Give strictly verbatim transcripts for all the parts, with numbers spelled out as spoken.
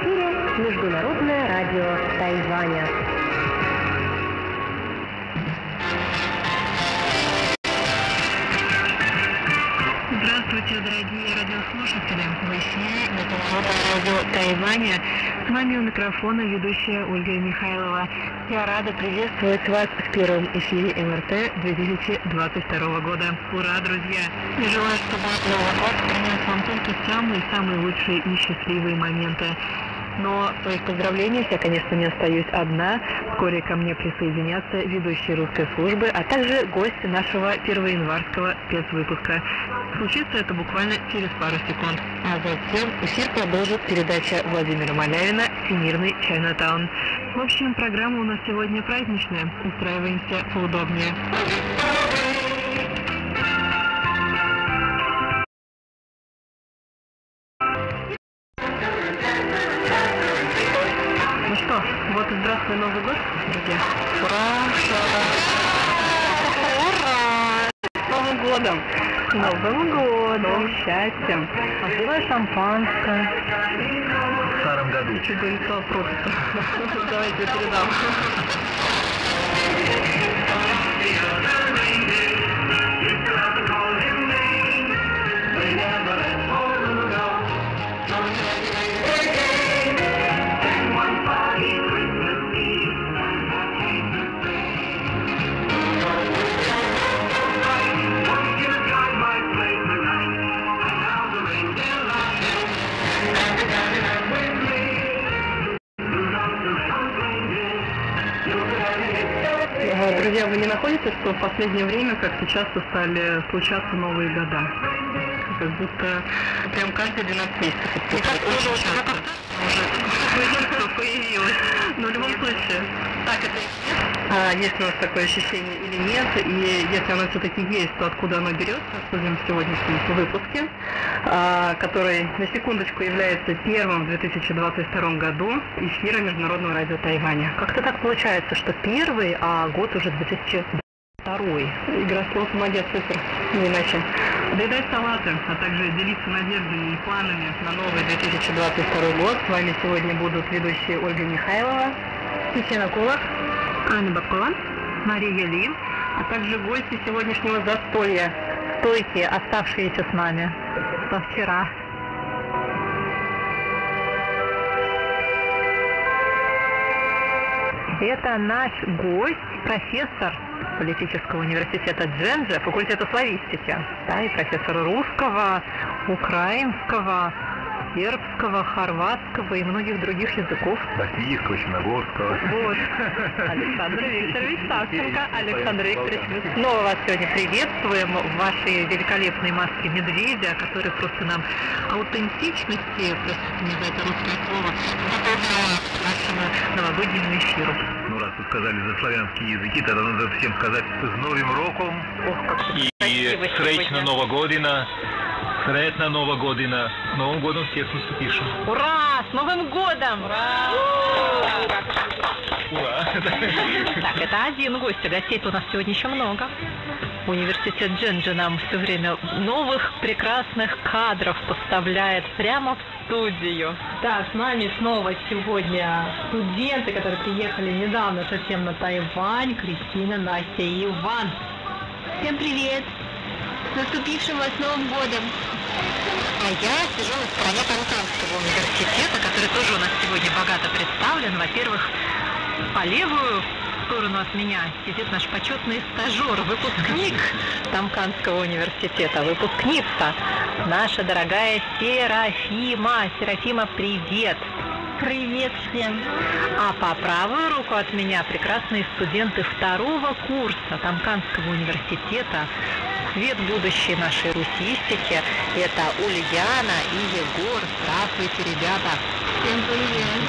эфире Международное радио Тайваня. Здравствуйте, дорогие радиослушатели! В эфире Международное радио Тайваня. С вами у микрофона ведущая Ольга Михайлова. Я рада приветствовать вас в первом эфире эм эр тэ две тысячи двадцать второго года. Ура, друзья! Я желаю, чтобы Новый год принес вам только самые-самые лучшие и счастливые моменты. Но в своих поздравлениях я, конечно, не остаюсь одна. Вскоре ко мне присоединятся ведущие русской службы, а также гости нашего первоянварского спецвыпуска. Случится это буквально через пару секунд. А затем эфир продолжит передача Владимира Малявина «Всемирный Чайнатаун». В общем, программа у нас сегодня праздничная. Устраиваемся поудобнее. Ну что, вот и здравствуй Новый год, друзья. Ура! Ура! С Новым годом! С Новым годом! Счастьем! Открывай шампанское. В старом году. Что говорится просто. Давайте передам. Друзья, вы не находите, что в последнее время как-то часто стали случаться новые года? Как будто прям каждые двенадцать месяцев. Мне кажется, уже очень часто. Уже появилось. Но в любом случае, так это и есть. А есть у нас такое ощущение или нет? И если оно все-таки есть, то откуда оно берется? Обсудим в сегодняшнем выпуске, который, на секундочку, является первым в две тысячи двадцать втором году эфира Международного радио Тайваня. Как-то так получается, что первый, а год уже две тысячи второй. Игра слов, молодец, супер, не иначе. Доедать салаты, а также делиться надеждами и планами на новый две тысячи двадцать второй год. С вами сегодня будут ведущие Ольга Михайлова, Татьяна Кулак, Аня Бакова, Мария Ли, а также гости сегодняшнего застолья, стойкие, оставшиеся с нами со вчера. Это наш гость, профессор политического университета Джэнджа, факультета славистики, да, и профессор русского, украинского, сербского, хорватского и многих других языков. Российского, черногорского. Вот. Александр Викторович Савченко. Александр Викторович, мы снова вас сегодня приветствуем в вашей великолепной маске медведя, который просто нам аутентичности, простите меня за это русское слово, добавляет к нашему новогоднему эфиру. Ну, раз вы сказали за славянские языки, тогда надо всем сказать с Новым роком. Ох, как и сречно Нова година. Сретна Нова година. С Новым годом всех наступившим. Ура! С Новым годом! Ура! Ура! Так, это один гость, а гостей-то у нас сегодня еще много. Университет Джэнджа нам все время новых прекрасных кадров поставляет прямо в студию. Да, с нами снова сегодня студенты, которые приехали недавно совсем на Тайвань, Кристина, Настя и Иван. Всем привет! С наступившим вас Новым годом! А я сижу на стороне Танканского университета, который тоже у нас сегодня богато представлен. Во-первых, по левую сторону от меня сидит наш почетный стажер, выпускник Тамканского университета, выпускница, наша дорогая Серафима. Серафима, привет! Привет всем! А по правую руку от меня прекрасные студенты второго курса Тамканского университета, свет будущей нашей русистики, это Ульяна и Егор. Здравствуйте, ребята! Всем привет!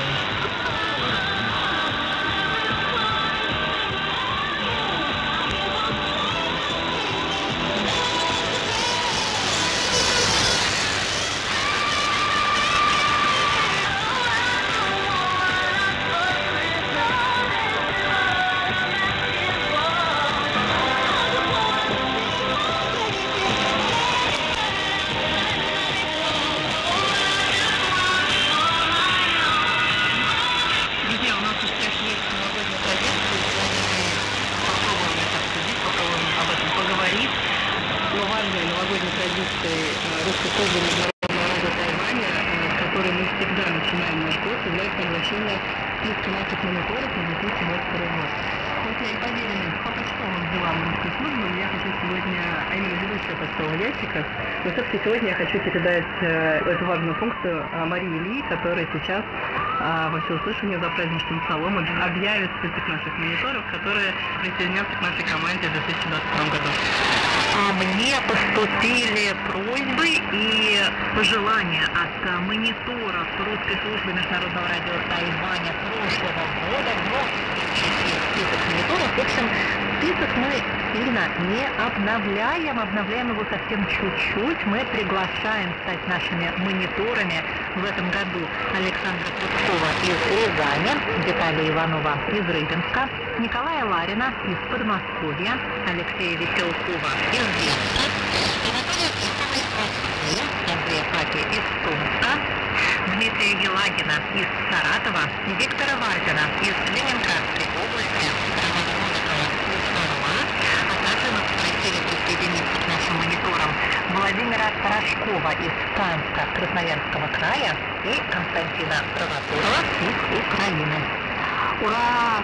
всегда начинаем наш год, является оглашение списка наших мониторов на две тысячи двадцать второй год. После поверенным по почтовым делам русской службы я хочу сегодня, а именно ведущая почтового ящика, но все-таки сегодня я хочу передать э, эту важную функцию э, Марии Ли, которая сейчас э, во всеуслышание за праздничным столом объявит список наших мониторов, которые присоединятся к нашей команде в две тысячи двадцать втором году. А мне поступили просьбы и пожелания от э, мониторов русской службы международного радио Тайваня прошлого года. Вновь список мониторов. В общем, список мы сильно не обновляем, обновляем его совсем чуть-чуть. Мы приглашаем стать нашими мониторами в этом году Александра Куцкова из Рязани, Виталия Иванова из Рыбинска, Николая Ларина из Подмосковья, Алексея Веселкова из Вятки, Анатолия Тихова из Москвы, Андрея Паки из Томска, Дмитрия Елагина из Саратова, Виктора Варзина из Ленинградской области, Романа Новикова из Орла, а также мы попросили присоединиться к нашим мониторам Владимира Порошкова из Канска, Красноярского края и Константина Провоторова из Украины. Ура!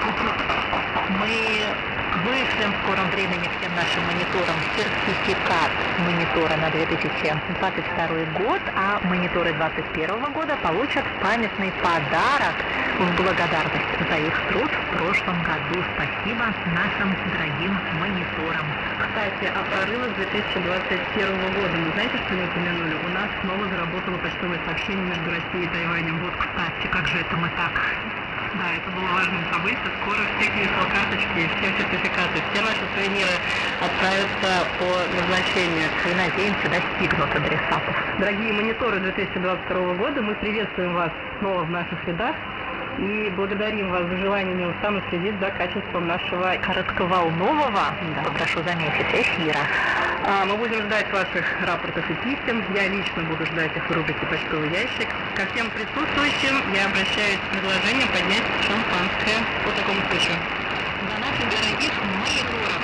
Мы вышлем в скором времени всем нашим мониторам сертификат монитора на две тысячи двадцать второй год, а мониторы две тысячи двадцать первого года получат памятный подарок в благодарность за их труд в прошлом году. Спасибо нашим дорогим мониторам. Кстати, о прорывах две тысячи двадцать первого года. Вы знаете, что мы упомянули? У нас снова заработало почтовое сообщение между Россией и Тайванем. Вот, кстати, как же это мы так... Да, это было важным событием. Скоро все ки эс эл-карточки, все сертификаты, все наши сувениры отправятся по назначению. И, надеемся, достигнут адресатов. Дорогие мониторы две тысячи двадцать второго года, мы приветствуем вас снова в наших рядах и благодарим вас за желание неустанно следить за качеством нашего коротковолнового, да, попрошу заметить, эфира. А, мы будем ждать ваших рапортов и писем. Я лично буду ждать их в рубрике «Почтовый ящик». Ко всем присутствующим я обращаюсь с предложением поднять шампанское по такому случаю. За наших дорогих мониторов.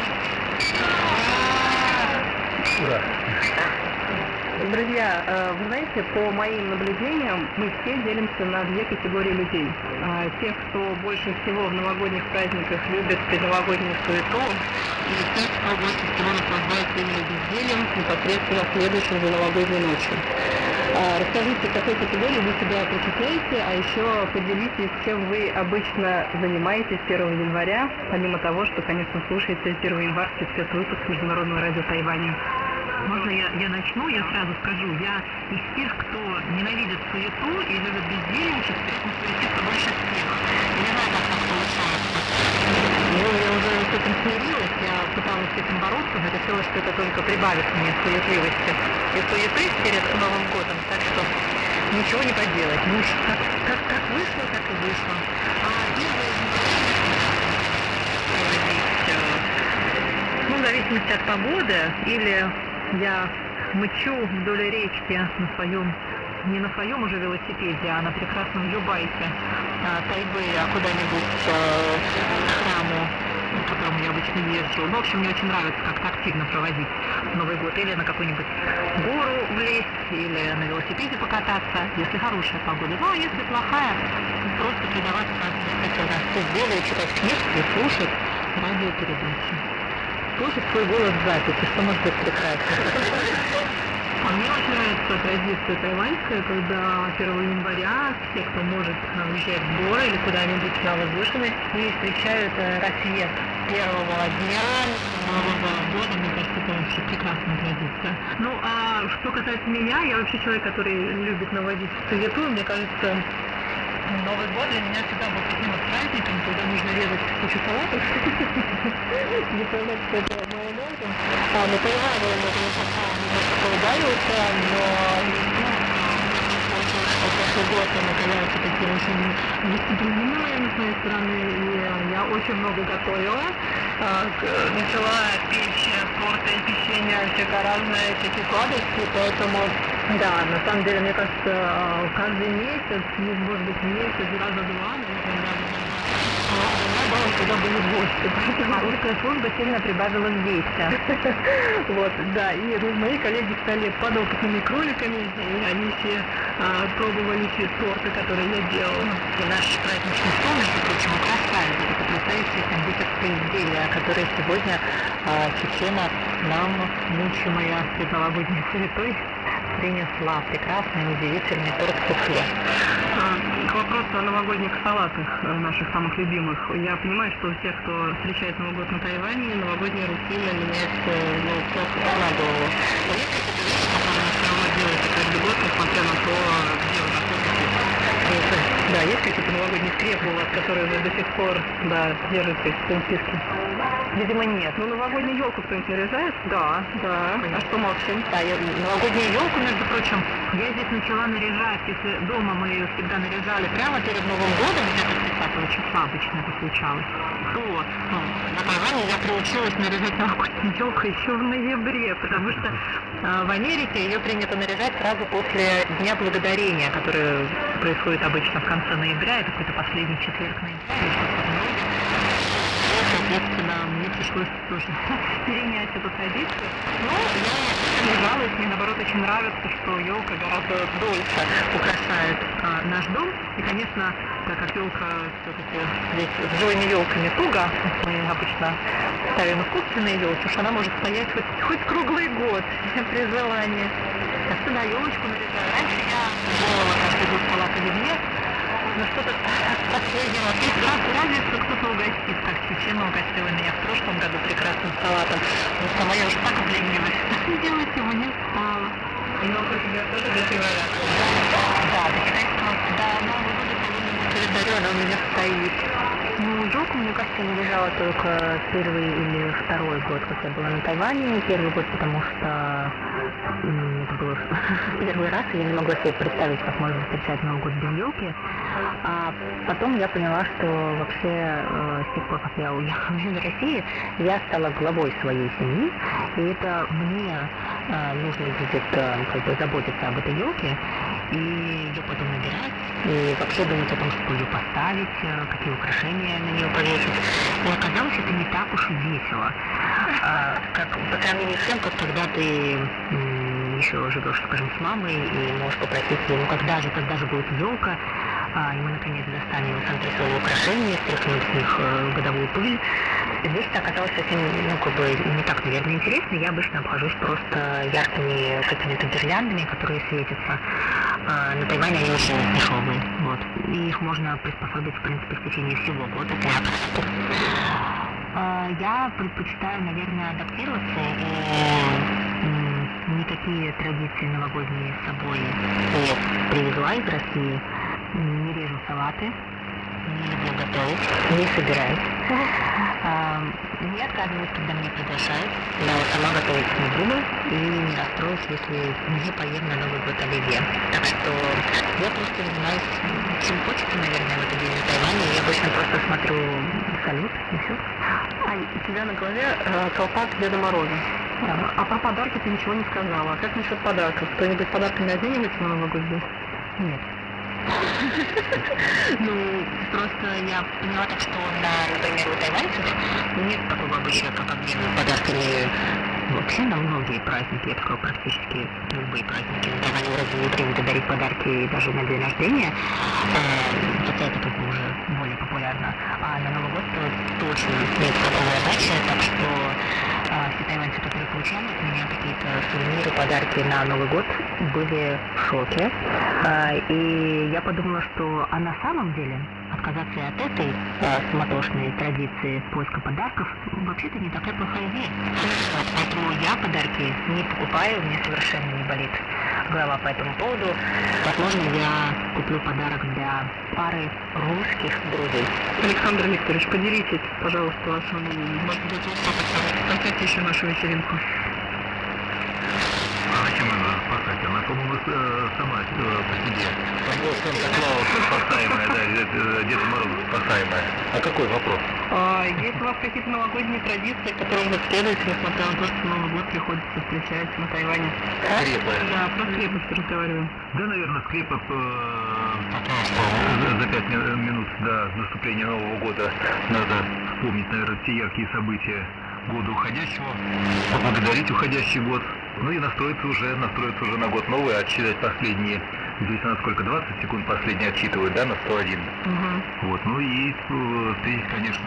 Ура! Друзья, вы знаете, по моим наблюдениям, мы все делимся на две категории людей. Тех, кто больше всего в новогодних праздниках любит предновогоднюю суету, и тех, кто больше всего наслаждается именно бездельем непосредственно следующим за новогодней ночью. Расскажите, к какой категории вы себя причисляете, а еще поделитесь, чем вы обычно занимаетесь первого января, помимо того, что, конечно, слушаете первый январский спецвыпуск Международного радио Тайваня. Можно я, я начну? Я сразу скажу. Я из тех, кто ненавидит суету и любит бездельничать, при этом суетиться больше всех. Не знаю, как так получается. Ну, я уже с этим смирилась, я пыталась с этим бороться, но решила, что это только прибавит мне суетливости и суеты перед Новым годом, так что ничего не поделать. Ну, как, как, как вышло, так и вышло. А первое ну, в зависимости от погоды, или я мчу вдоль речки на своем, не на своем уже велосипеде, а на прекрасном юбайке а, Тайбэя куда-нибудь а, к храму, к которому я обычно езжу. Ну, в общем, мне очень нравится как-то активно проводить Новый год. Или на какую-нибудь гору влезть, или на велосипеде покататься, если хорошая погода. Ну, а если плохая, просто предаваться, как это сделаю, читать книжки и слушать радиопередачи. Слушать свой голос в записи, что может быть прекрасно. А мне очень нравится традиция тайваньская, когда первого января все, кто может уезжать в горы или куда-нибудь на возвышенность, и встречают рассвет первого дня Нового года. Мне кажется, это вообще прекрасная традиция. Ну, а что касается меня, я вообще человек, который любит наводить суету. Мне кажется, Новый год для меня всегда был таким вот праздником, когда нужно резать кучу салатов. Не понять, что это Новый год. А, на Тайване я, конечно, немножко ударился, но прошлый год он оказался таким очень дисциплинированным с моей стороны, и я очень много готовила. Начала печь торты, печенье, всякое разное, всякие сладости, поэтому, да, на самом деле, мне кажется, каждый месяц, может быть, месяц, раза два, наверное, когда были гости. А русская служба сильно прибавила в весе. Вот, да, и ну, мои коллеги стали подопытными кроликами, и они все а, пробовали те торты, которые я делала. И наш праздничный стол, между прочим, украшает это потрясающие кондитерские изделия, которые сегодня а, Чечена нам, мучимая предновогодней суетой, принесла прекрасный, удивительный торт суфле. К вопросу о новогодних салатах, наших самых любимых. Я понимаю, что у тех, кто встречает Новый год на Тайване, новогодняя рутина меняет, ну, просто на голову. Но есть какие-то вещи, которые все равно делают каждый год, несмотря на то, где вы находитесь. Да, есть какие-то новогодние скрепы у вас, которые вы до сих пор, да, держите в своем списке? Видимо, нет. Ну, новогоднюю елку кто-нибудь наряжает? Да, да. А что молчим? Да, я, новогоднюю елку, между прочим, я здесь начала наряжать, если дома мы ее всегда наряжали прямо перед Новым годом, где-то тридцатого числа обычно это случалось, то ну, на Тайване я приучилась наряжать новогоднюю елку еще в ноябре, потому что э, в Америке ее принято наряжать сразу после Дня Благодарения, который происходит обычно в конце ноября, это какой-то последний четверг ноября или что-то в роде. Соответственно, мне пришлось тоже перенять эту традицию. Но я не жалуюсь, мне наоборот очень нравится, что елка гораздо дольше украшает а, наш дом. И, конечно, так как елка все-таки здесь с живыми елками туго, мы обычно ставим искусственные елки, уж она может стоять хоть, хоть круглый год при желании. Так что да, елочку нарезаю. Раньше я делала каждый год салат оливье. Но что-то последнего. Разве что кто-то угостит, как Чечена угостила меня в прошлом году прекрасным салатом. Но сама я уже так обленилась. Делать его не стала. Елка тебя тоже до февраля? Да, до китайского, до Нового года по лунному календарю она у меня стоит. Ну, елка, мне кажется, наряжала только первый или второй год, как я была на Тайване. Первый год, потому что м, это было первый раз, и я не могла себе представить, как можно встречать Новый год без елки. А потом я поняла, что вообще э, с тех пор, как я уехала из России, я стала главой своей семьи, и это мне э, нужно будет э, как бы заботиться об этой елке, и ее потом набирать, и вообще думать о том, что ее поставить, э, какие украшения на нее повесить. И оказалось, это не так уж и весело. А, как, по сравнению с тем, как когда ты м, еще живешь, скажем, с мамой, и можешь попросить ее, ну когда же, когда же будет елка, а, и мы наконец достанем с антресола украшения, стряхнем с них э, годовую пыль. Здесь это оказалось совсем, ну, как бы, не так, наверное, интересно. Я обычно обхожусь просто яркими какими-то гирляндами, которые светятся. А, на Тайване они очень дешевые, вот. И их можно приспособить, в принципе, в течение всего года. А, я предпочитаю, наверное, адаптироваться и м, никакие традиции новогодние с собой не привезла из России. Не режу салаты, не люблю готовить, не собираюсь. А, не отказываюсь, когда меня приглашают. Я вот сама готовить не буду и не расстроюсь, если не поем на Новый год оливье. Так что я просто занимаюсь чем хочется, наверное, в этот день на Тайване. Я обычно просто смотрю салют и все. Ань, у тебя на голове э, колпак Деда Мороза. Да. А про подарки ты ничего не сказала. А как насчет подарков? Кто-нибудь подарками оденивается на Новый год здесь? Нет. Ну, просто я поняла так, что, на, например, у тайваньцев нет такого обычая, как обмен подарками вообще на многие праздники, я такого практически любые праздники. На Тайване вроде не принято дарить подарки даже на день рождения, э, хотя это тут уже более популярно. А на Новый год точно нет такого обычая, так что э, все тайваньцы, которые получали от меня какие-то сувениры, подарки на Новый год, были в шоке. Э, и я подумала, что а на самом деле отказаться от этой э, суматошной традиции поиска подарков вообще-то не такая плохая идея. Поэтому я подарки не покупаю, мне совершенно не болит голова по этому поводу. Возможно, я куплю подарок для пары русских друзей. Александр Викторович, поделитесь, пожалуйста, вашим мнением. Может быть, вы что-то концерте еще нашу вечеринку. А зачем она спасать? Она, по-моему, э, сама э, по себе. Санта-Клаус спасаемая, да, Дед Мороз спасаемая. А какой вопрос? А есть у вас какие-то новогодние традиции, которым вы следуете, несмотря на то, что Новый год приходится встречать на Тайване? Скрепы. Да, про скрепости разговариваем. Да, наверное, скрепы за, за пять минут до наступления Нового года надо вспомнить, наверное, все яркие события года уходящего, поблагодарить уходящий год, ну и настроиться уже, настроиться уже на год новый, отсчитать последние, здесь у нас сколько, двадцать секунд последние отсчитывают, да, на сто один. Угу. Вот, ну и встретить, конечно,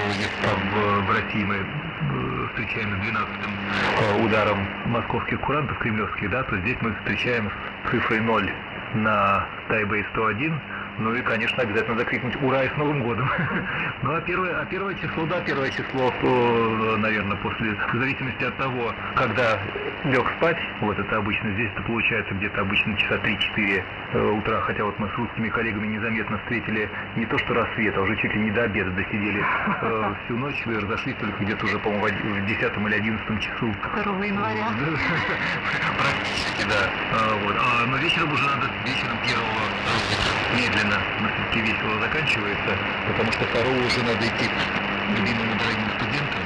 в, в России мы встречаем с двенадцатым ударом московских курантов кремлевских, да, то здесь мы встречаем с цифрой ноль на Тайбэй сто один. Ну и, конечно, обязательно закрикнуть «Ура!» и с Новым годом. Ну а первое, а первое число, да, первое число, наверное, после, в зависимости от того, когда лег спать, вот это обычно, здесь это получается где-то обычно часа три-четыре утра, хотя вот мы с русскими коллегами незаметно встретили не то что рассвет, а уже чуть ли не до обеда досидели э, всю ночь, и разошлись только где-то уже, по-моему, в десятом или одиннадцатом часу. второго января. Практически, да. А, вот. А, но вечером уже надо, вечером первого медленно, но все-таки весело заканчивается, потому что второго уже надо идти к любимым дорогим студентам.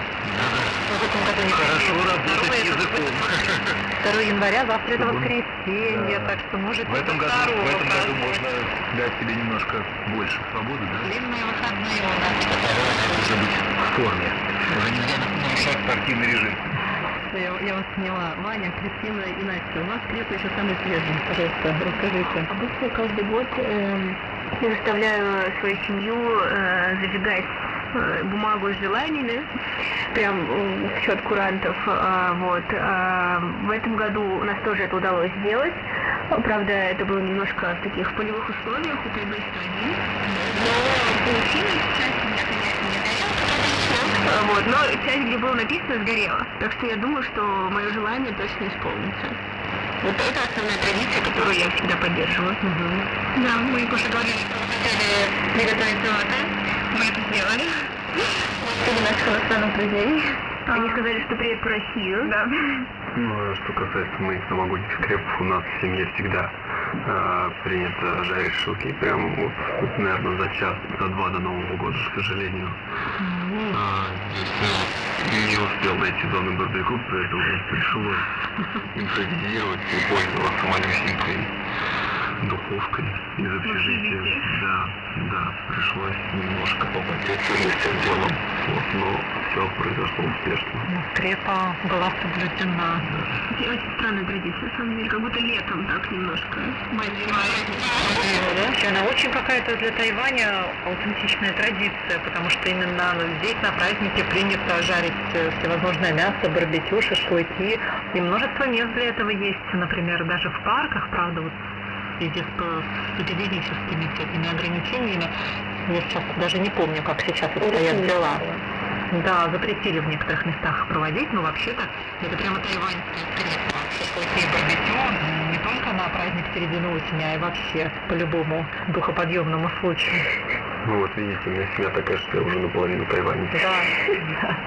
Надо хорошо работать языком. второго января, завтра это воскресенье, Да. так что может В этом, году, в этом году можно дать себе немножко больше свободы, да? Длинные выходные у нас. Уже быть в форме. Уже нельзя нарушать спортивный режим. Я, я вас поняла. Ваня, Кристина и Настя, у вас скрепы еще самые свежие. Пожалуйста, расскажите. Обычно каждый год э, я заставляю свою семью э, зажигать э, бумагу с желаниями, прям э, в счет курантов. Э, вот. Э, в этом году у нас тоже это удалось сделать. Правда, это было немножко в таких полевых условиях у Тайбэй сто один. Но получилось. Часть меня, конечно, не горела, как обычно. Вот, но часть, где было написано, сгорела. Так что я думаю, что мое желание точно исполнится. Вот это основная традиция, которую я всегда поддерживаю. Угу. Да, мы уже говорили, что мы хотели приготовить золото. Мы это сделали. Среди наших иностранных друзей. Они сказали, что приедут в Россию. Да. Ну, что касается моих новогодних скрепов, у нас в семье всегда э, принято жарить шашлыки. Прям вот, вот, наверное, за час, за два до Нового года, к сожалению. Mm-hmm. а, здесь не успел найти зоны барбекю, поэтому пришлось импровизировать и пользоваться малюсенькой духовкой из общежития. Да, да, пришлось немножко попотеть с этим делом. Вот, но все произошло успешно. Скрепа была соблюдена. Это очень странная традиция, на самом деле, как будто летом так немножко. Вообще, она очень какая-то для Тайваня аутентичная традиция, потому что именно здесь на празднике принято жарить всевозможное мясо, барбекю, шашлыки. И множество мест для этого есть, например, даже в парках, правда, вот в связи с, с эпидемическими всякими ограничениями. Я сейчас даже не помню, как сейчас обстоят дела. Да, запретили в некоторых местах проводить, но вообще-то это прямо тайваньская скрепа. Шашлыки и барбекю не только на праздник середины осени, а и вообще по любому духоподъемному случаю. Ну вот видите, у меня семья такая, что я уже наполовину тайванец. Да, да.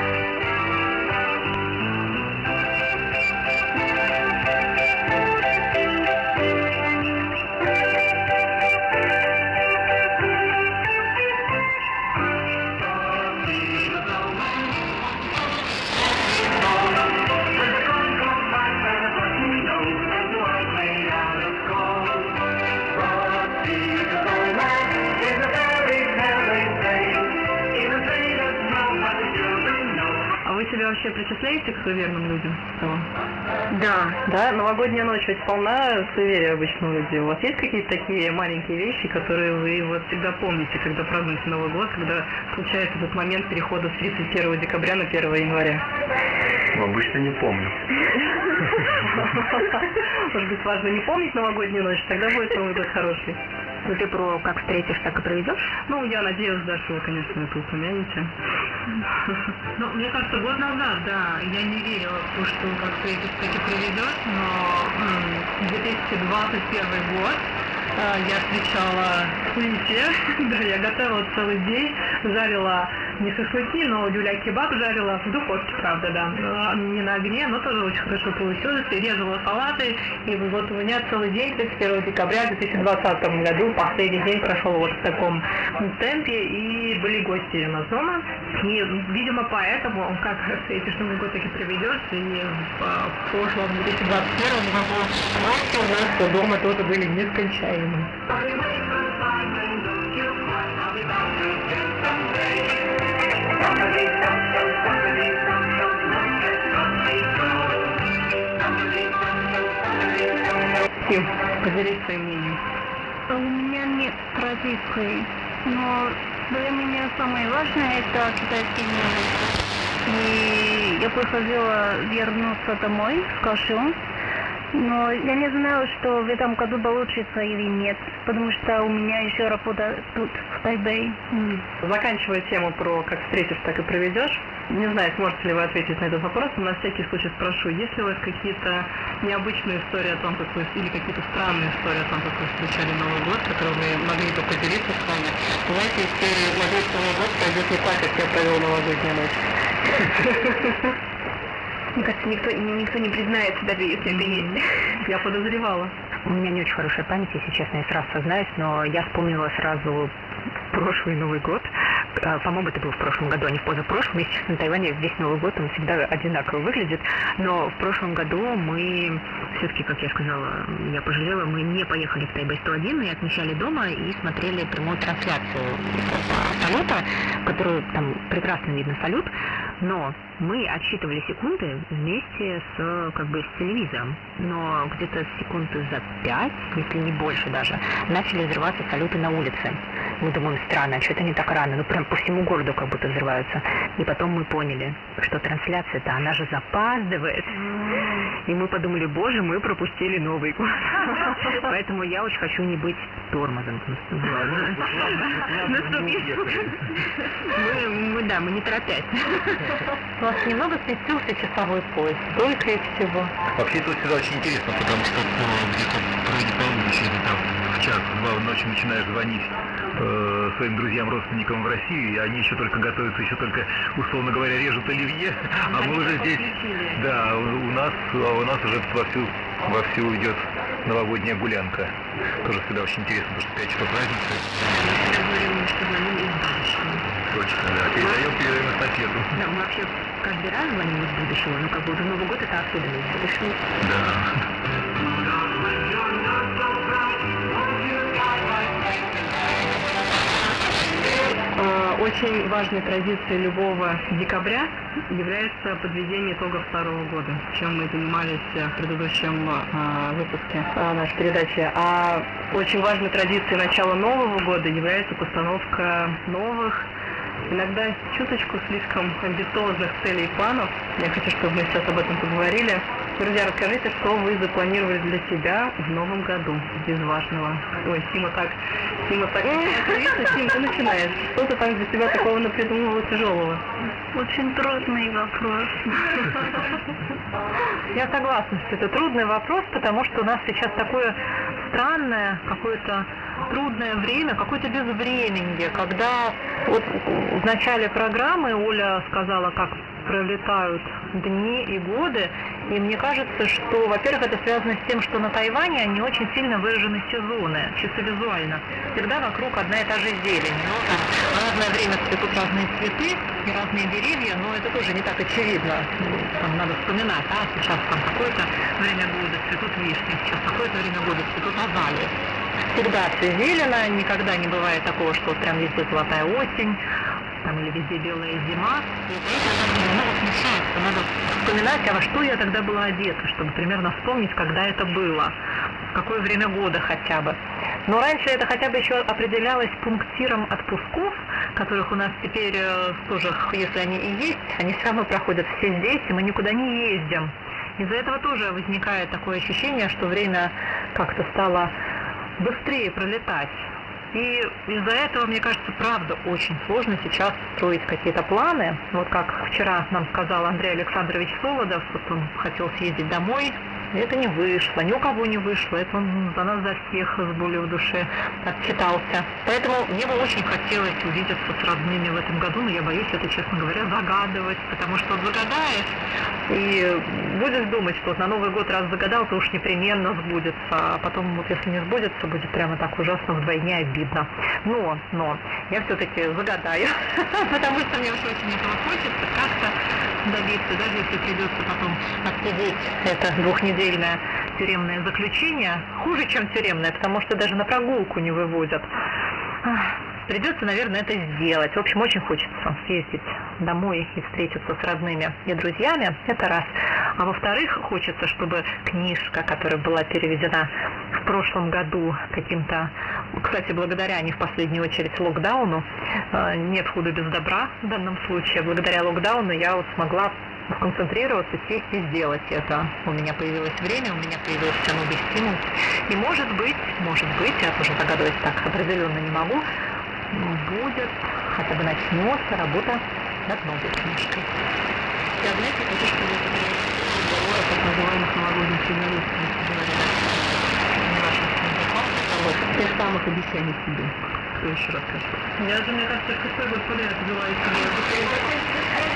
Вы себя вообще причисляете к суеверным людям? Да. Да, новогодняя ночь ведь полна суеверия обычно у людей. У вас есть какие-то такие маленькие вещи, которые вы вот Всегда помните, когда празднуете Новый год, когда случается этот момент перехода с тридцать первого декабря на первого января? Ну, обычно не помню. Может быть, важно не помнить новогоднюю ночь, тогда будет Новый год хороший. Ну ты про как встретишь, так и проведешь? Ну, я надеюсь, да, что вы, конечно, это упомянете. Ну, мне кажется, год назад, да, я не верила в то, что как встретишь, так и проведешь, но две тысячи двадцать первый год я встречала в суете, да, я готовила целый день, жарила не шашлыки, но люля-кебаб жарила в духовке, правда, да. Но не на огне, но тоже очень хорошо получилось. И резала салаты. И вот у меня целый день, тридцать первого декабря две тысячи двадцатого году, последний день прошел вот в таком темпе. И были гости у нас дома. И, видимо, поэтому, как эти Новый год таки проведешь, и в прошлом две тысячи двадцать первом году гости у нас дома тоже были нескончаемы. Тим, поделись своим мнением. У меня нет традиций, но для меня самое важное это китайский Новый год. И я бы хотела вернуться домой, скажу. Но я не знаю, что в этом году получится или нет, потому что у меня еще работа тут, в Тайбэе. Заканчивая тему про как встретишь, так и проведешь, не знаю, сможете ли вы ответить на этот вопрос, но на всякий случай спрошу, есть ли у вас какие-то необычные истории о том, как вы, или какие-то странные истории о том, как вы встречали Новый год, которые вы могли бы поделиться с вами? Знаете, история «Надеюсь, Новый год пройдет не так, как я провел новогоднюю ночь». Мне кажется, никто, никто не признается, даже если это есть. Я подозревала. У меня не очень хорошая память, если честно, я сразу сознаюсь, но я вспомнила сразу прошлый Новый год. По-моему, это был в прошлом году, а не в позапрошлом. Если честно, на Тайване весь Новый год, он всегда одинаково выглядит. Но в прошлом году мы, все-таки, как я сказала, я пожалела, мы не поехали в Тайбэй сто один и отмечали дома и смотрели прямую трансляцию салюта, которую там прекрасно видно салют. Но мы отсчитывали секунды вместе с, как бы, с телевизором. Но где-то секунды за пять, если не больше даже, начали взрываться салюты на улице. Мы думаем, странно, а что это не так рано? Ну, прям по всему городу как будто взрываются. И потом мы поняли, что трансляция-то, она же запаздывает. И мы подумали, боже, мы пропустили Новый год. Поэтому я очень хочу не быть тормозом. Мы, да, мы не торопясь. У вас немного сместился часовой пояс, только и всего. Вообще это всегда очень интересно, потому что где-то вроде полуночи, или там в час-два ночи начинаешь звонить э, своим друзьям, родственникам в Россию, и они еще только готовятся, еще только, условно говоря, режут оливье, а мы уже здесь, да, у нас, а у нас уже вовсю, вовсю идет новогодняя гулянка. Тоже всегда очень интересно, потому что пять часов разницы. Точно, да. Передаем, передаем эстафету. Да, мы вообще каждый раз звоним из будущего, но как бы уже Новый год это особенно из будущего. Да. Очень важной традицией любого декабря является подведение итогов старого года, чем мы занимались в предыдущем а, выпуске а, нашей передачи. А очень важной традицией начала Нового года является постановка новых, иногда чуточку слишком амбициозных целей и планов. Я хочу, чтобы мы сейчас об этом поговорили. Друзья, расскажите, что вы запланировали для себя в новом году без важного. Ой, Тима так, Тима так, Тим, ты начинаешь. Что ты там для себя такого напридумывала тяжелого? Очень трудный вопрос. Я согласна, что это трудный вопрос, потому что у нас сейчас такое странное, какое-то трудное время, какое-то безвременье, когда вот в начале программы Оля сказала, как пролетают дни и годы, и мне кажется, что, во-первых, это связано с тем, что на Тайване они очень сильно выражены сезоны, чисто визуально. Всегда вокруг одна и та же зелень. Ну, там, в разное время цветут разные цветы и разные деревья, но это тоже не так очевидно. Там надо вспоминать, а сейчас там какое-то время года цветут вишни, сейчас какое-то время года цветут азалии. Всегда все зелено, никогда не бывает такого, что вот прям везде золотая осень, там или везде белая зима. И это надо смешаться, надо вспоминать, а во что я тогда была одета, чтобы примерно вспомнить, когда это было, в какое время года хотя бы. Но раньше это хотя бы еще определялось пунктиром отпусков, которых у нас теперь э, тоже, если они и есть, они все равно проходят все здесь, и мы никуда не ездим. Из-за этого тоже возникает такое ощущение, что время как-то стало быстрее пролетать. И из-за этого, мне кажется, правда очень сложно сейчас строить какие-то планы. Вот как вчера нам сказал Андрей Александрович Солодов, вот он хотел съездить домой это не вышло, ни у кого не вышло, это он за нас за всех с болью в душе отчитался. Поэтому мне бы очень хотелось увидеться с родными в этом году, но я боюсь это, честно говоря, загадывать, потому что вот загадаешь и будешь думать, что вот на Новый год раз загадал, то уж непременно сбудется, а потом вот если не сбудется, будет прямо так ужасно вдвойне обидно. Но, но, я все-таки загадаю, потому что мне уж очень этого хочется как-то добиться, даже если придется потом отсидеть это двухнедельное тюремное заключение, хуже, чем тюремное, потому что даже на прогулку не выводят. Придется, наверное, это сделать. В общем, очень хочется съездить домой и встретиться с родными и друзьями. Это раз. А во-вторых, хочется, чтобы книжка, которая была переведена в прошлом году каким-то, кстати, благодаря не в последнюю очередь локдауну, нет худа без добра в данном случае, благодаря локдауну я вот смогла сконцентрироваться, сесть и сделать это. У меня появилось время, у меня появился новый стимул. И может быть, может быть, я тоже догадываюсь так определенно не могу, будет, хотя бы начнется работа над новой книжкой. Я, знаете, хочу, чтобы это было разговор о так называемых новогодних сценаристах, не вашим языком, вот, тех самых обещаний себе. Кто еще расскажет? Я же, мне кажется, шестой год подряд желаю себе.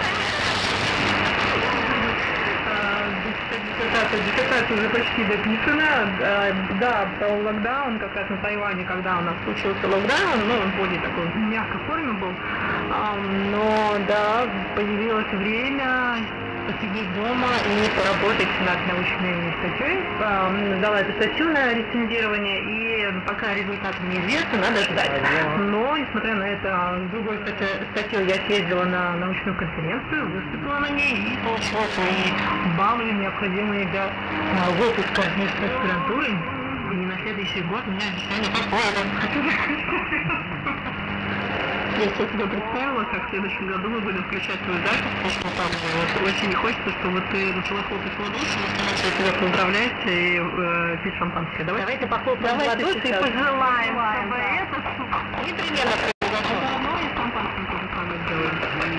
Диссертация, диссертация уже почти дописана. Да, про локдаун, как раз на Тайване, когда у нас случился локдаун, ну, он более такой в мягкой форме был. Но, да, появилось время посидеть дома и поработать над научной статьей. Дала эту статью на рецензирование, и пока результаты неизвестны, надо ждать. Но, несмотря на это, с другой статьей я съездила на научную конференцию, выступила на ней и получила свои баллы, необходимые для выпуска местной аспирантуры. И на следующий год у меня обещание такое. Я себе представила, как в следующем году мы будем включать твою запись, потому что там вот, очень не хочется, чтобы ты начала хлопать в ладоши, мы сказали, что тебя поздравлять и э, пить шампанское. Давайте, Давайте похлопаем в ладоши и пожелаем, чтобы это непременно произошло. Ну и шампанское тоже самое сделаем.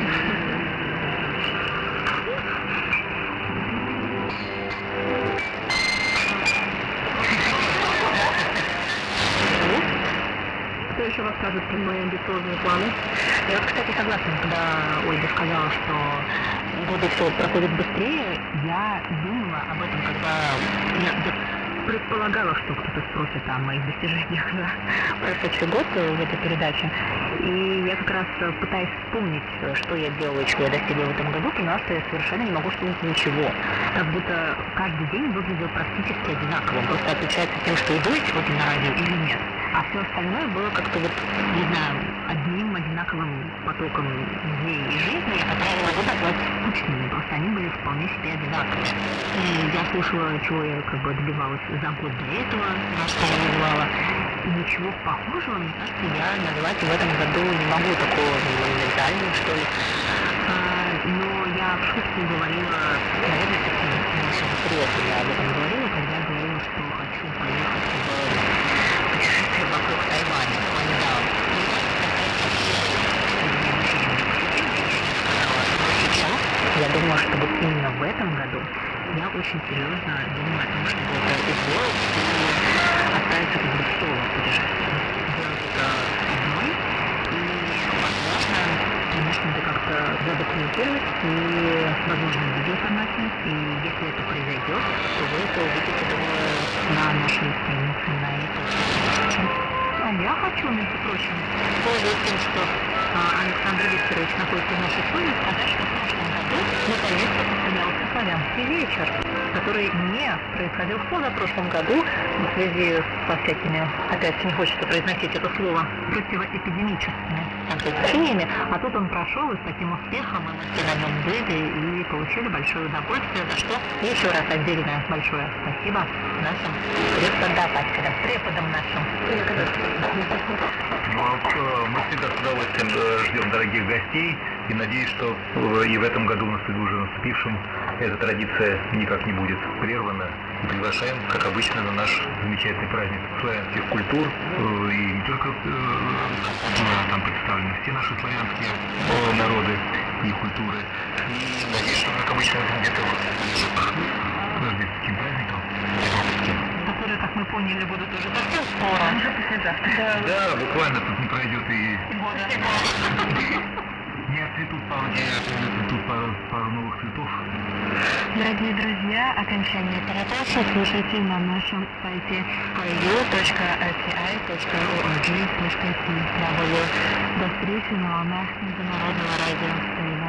Кто еще расскажет про мои амбициозные планы? Я вот, кстати, согласна, когда Ольга сказала, что годы все проходит быстрее. Я думала об этом, когда я предполагала, что кто-то спросит о моих достижениях за прошедший год в этой передаче. И я как раз пытаюсь вспомнить, что я делала и чего я достигла в этом году, поняла, что я совершенно не могу вспомнить ничего. Как будто каждый день выглядел практически одинаково. Он просто отличается тем, что иду я сегодня на радио или нет. А все остальное было как-то вот, не знаю, одним одинаковым потоком дней и жизни, которые я могу назвать скучными, просто они были вполне себе одинаковые. И я слышала, чего я как бы добивалась за год до этого, на что я называла. И ничего похожего, мне кажется, я назвать в этом году не могу, такого монументального, что ли. А, но я в шутку говорила, наверное, это больше серьезно я об этом говорила, когда говорила, что хочу поехать в путешествие вокруг Тайваня. Я думаю, что вот именно в этом году я очень серьезно думаю о том, чтобы это сделать и отправиться как бы в соло путешествие. Сделать это одной и, возможно, конечно, это как-то задокументировать и, возможно, в видеоформате. И если это произойдет, то вы это увидите, думаю, на нашей странице на YouTube. А я хочу, между прочим, пользуясь тем, что а, Александр Викторович находится в нашей студии, сказать, что в прошлом году наконец-то состоялся славянский вечер, который не происходил в позапрошлом году в связи со всякими, опять не хочется произносить это слово, противоэпидемическими ограничениями, а тут он прошел и с таким успехом, и мы все на нем были и получили большое удовольствие, за что еще раз отдельное большое спасибо нашим преподавателям, преподам нашим. Ну, мы всегда с удовольствием ждем дорогих гостей и надеюсь, что и в этом году, уже наступившем, эта традиция никак не будет прервана. И приглашаем, как обычно, на наш замечательный праздник славянских культур. И не только там представлены все наши славянские народы и культуры. И надеюсь, что, как обычно, где-то вот ближе к рождественским праздникам поняли, будут уже совсем скоро. Уже послезавтра. Да, буквально тут не пройдет и... Не отцветут пару дней, а тут пару, пару новых цветов. Дорогие друзья, окончание передачи слушайте на нашем сайте ай ю точка эр ти ай точка орг точка ти. До встречи на волнах Международного радио Тайваня.